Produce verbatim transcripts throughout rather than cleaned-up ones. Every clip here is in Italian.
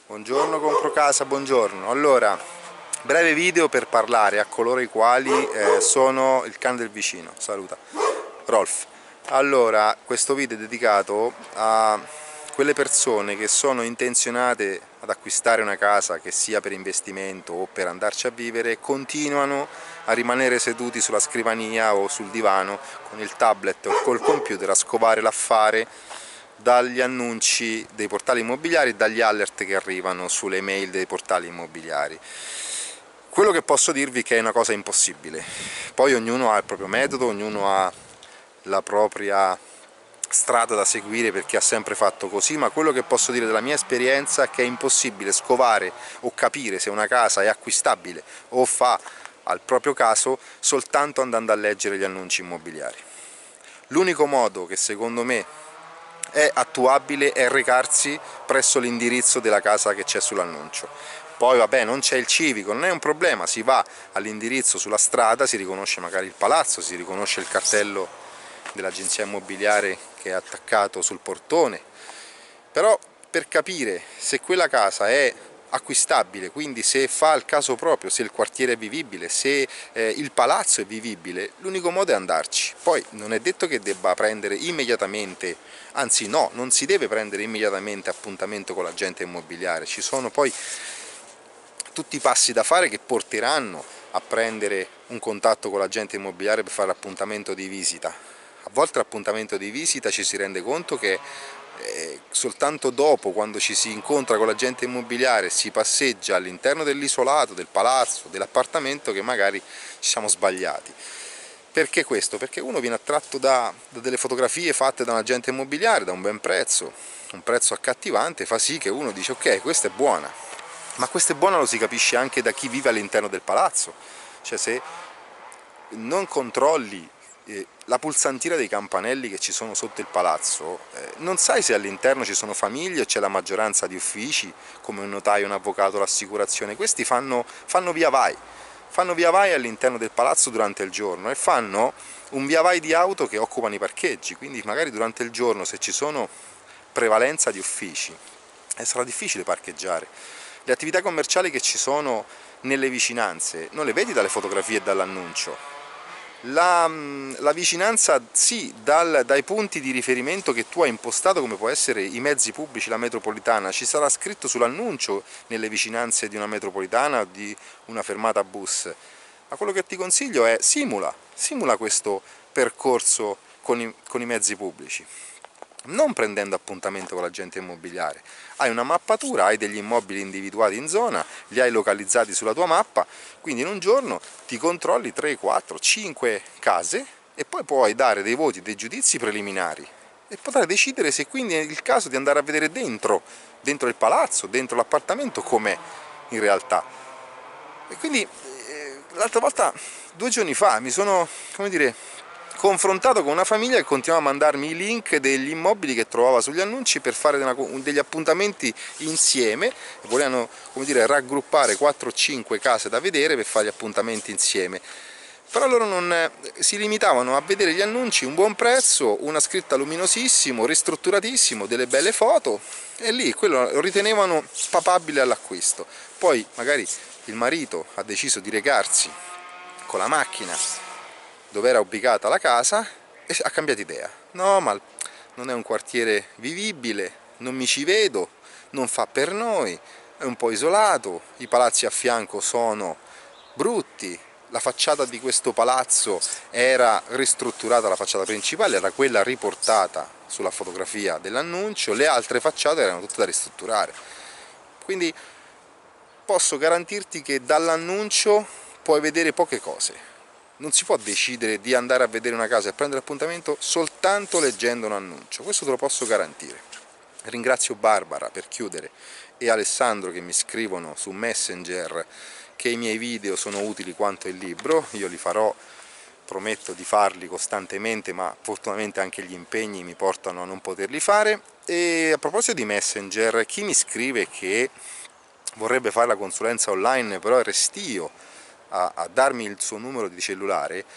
Buongiorno Compro Casa, buongiorno. Allora, breve video per parlare a coloro i quali eh, sono il cane del vicino. Saluta, Rolf. Allora, questo video è dedicato a quelle persone che sono intenzionate ad acquistare una casa, che sia per investimento o per andarci a vivere, e continuano a rimanere seduti sulla scrivania o sul divano con il tablet o col computer a scovare l'affare dagli annunci dei portali immobiliari e dagli alert che arrivano sulle mail dei portali immobiliari. Quello che posso dirvi è che è una cosa impossibile. Poi ognuno ha il proprio metodo, ognuno ha la propria strada da seguire perché ha sempre fatto così, ma quello che posso dire della mia esperienza è che è impossibile scovare o capire se una casa è acquistabile o fa al proprio caso soltanto andando a leggere gli annunci immobiliari. L'unico modo che secondo me è attuabile è recarsi presso l'indirizzo della casa che c'è sull'annuncio. Poi vabbè, non c'è il civico, non è un problema, si va all'indirizzo sulla strada, si riconosce magari il palazzo, si riconosce il cartello dell'agenzia immobiliare che è attaccato sul portone, però per capire se quella casa è acquistabile, quindi se fa il caso proprio, se il quartiere è vivibile, se eh, il palazzo è vivibile, l'unico modo è andarci. Poi non è detto che debba prendere immediatamente, anzi no, non si deve prendere immediatamente appuntamento con l'agente immobiliare, ci sono poi tutti i passi da fare che porteranno a prendere un contatto con l'agente immobiliare per fare l'appuntamento di visita. A volte l'appuntamento di visita ci si rende conto che eh, soltanto dopo, quando ci si incontra con l'agente immobiliare, si passeggia all'interno dell'isolato, del palazzo, dell'appartamento, che magari ci siamo sbagliati. Perché questo? Perché uno viene attratto da, da delle fotografie fatte da un agente immobiliare, da un ben prezzo, un prezzo accattivante, fa sì che uno dice ok, questa è buona, ma questa è buona lo si capisce anche da chi vive all'interno del palazzo, cioè se non controlli eh, la pulsantina dei campanelli che ci sono sotto il palazzo, eh, non sai se all'interno ci sono famiglie o c'è la maggioranza di uffici, come un notaio, un avvocato, l'assicurazione. Questi fanno, fanno via vai, fanno via vai all'interno del palazzo durante il giorno e fanno un via vai di auto che occupano i parcheggi, quindi magari durante il giorno, se ci sono prevalenza di uffici, eh, sarà difficile parcheggiare. Le attività commerciali che ci sono nelle vicinanze non le vedi dalle fotografie e dall'annuncio. La, la vicinanza sì, dal, dai punti di riferimento che tu hai impostato, come può essere i mezzi pubblici, la metropolitana, ci sarà scritto sull'annuncio nelle vicinanze di una metropolitana o di una fermata bus, ma quello che ti consiglio è simula, simula questo percorso con i, con i mezzi pubblici, non prendendo appuntamento con l'agente immobiliare. Hai una mappatura, hai degli immobili individuati in zona, li hai localizzati sulla tua mappa, quindi in un giorno ti controlli tre, quattro, cinque case e poi puoi dare dei voti, dei giudizi preliminari e potrai decidere se quindi è il caso di andare a vedere dentro, dentro il palazzo, dentro l'appartamento, com'è in realtà. E quindi eh, l'altra volta, due giorni fa, mi sono, come dire, confrontato con una famiglia che continuava a mandarmi i link degli immobili che trovava sugli annunci per fare una, degli appuntamenti insieme, volevano, come dire, raggruppare quattro o cinque case da vedere per fare gli appuntamenti insieme, però loro non si limitavano a vedere gli annunci, un buon prezzo, una scritta luminosissimo, ristrutturatissimo, delle belle foto, e lì quello lo ritenevano papabile all'acquisto. Poi magari il marito ha deciso di recarsi con la macchina dove era ubicata la casa e ha cambiato idea. No, ma non è un quartiere vivibile, non mi ci vedo, non fa per noi, è un po' isolato, i palazzi a fianco sono brutti, la facciata di questo palazzo era ristrutturata, la facciata principale era quella riportata sulla fotografia dell'annuncio, le altre facciate erano tutte da ristrutturare. Quindi posso garantirti che dall'annuncio puoi vedere poche cose. Non si può decidere di andare a vedere una casa e prendere appuntamento soltanto leggendo un annuncio, questo te lo posso garantire. Ringrazio Barbara, per chiudere, e Alessandro che mi scrivono su Messenger che i miei video sono utili quanto il libro. Io li farò, prometto di farli costantemente, ma fortunatamente anche gli impegni mi portano a non poterli fare. E a proposito di Messenger, chi mi scrive che vorrebbe fare la consulenza online però è restio A, a darmi il suo numero di cellulare,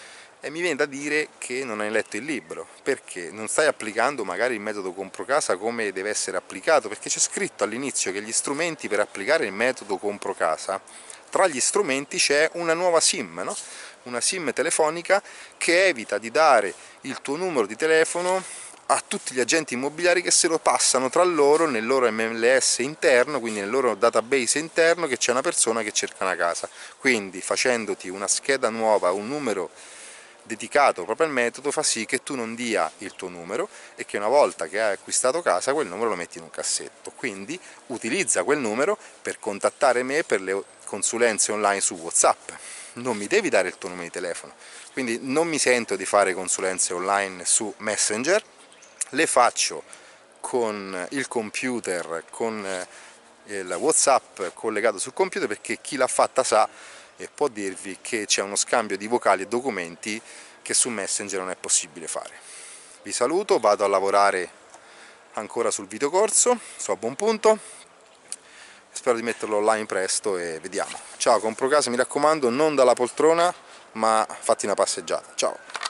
E mi viene da dire che non hai letto il libro, perché non stai applicando magari il metodo compro casa come deve essere applicato, perché c'è scritto all'inizio che gli strumenti per applicare il metodo compro casa, tra gli strumenti c'è una nuova SIM, no? Una SIM telefonica che evita di dare il tuo numero di telefono a tutti gli agenti immobiliari che se lo passano tra loro nel loro M L S interno, quindi nel loro database interno, che c'è una persona che cerca una casa. Quindi facendoti una scheda nuova, un numero dedicato proprio al metodo, fa sì che tu non dia il tuo numero e che una volta che hai acquistato casa quel numero lo metti in un cassetto. Quindi utilizza quel numero per contattare me per le consulenze online su WhatsApp. Non mi devi dare il tuo numero di telefono, quindi non mi sento di fare consulenze online su Messenger, le faccio con il computer, con il WhatsApp collegato sul computer, perché chi l'ha fatta sa e può dirvi che c'è uno scambio di vocali e documenti che su Messenger non è possibile fare. Vi saluto, vado a lavorare ancora sul videocorso, sto a buon punto, spero di metterlo online presto e vediamo. Ciao, compro casa, mi raccomando, non dalla poltrona, ma fatti una passeggiata. Ciao!